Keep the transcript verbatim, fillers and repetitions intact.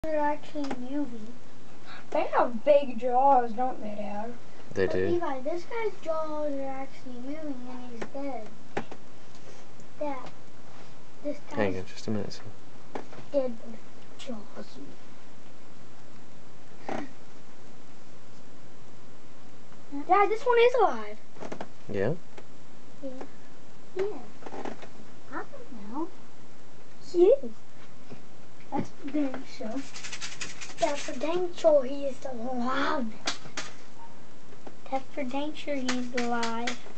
They're actually moving. They have big jaws, don't they, Dad? They but do. Levi, this guy's jaws are actually moving and he's dead. Dad, this guy's Hang on just a minute, son. dead with jaws. Dad, this one is alive. Yeah? Yeah. Yeah. I don't know. He is. That's for dang sure. That's for dang sure he is alive. That's for dang sure he's alive.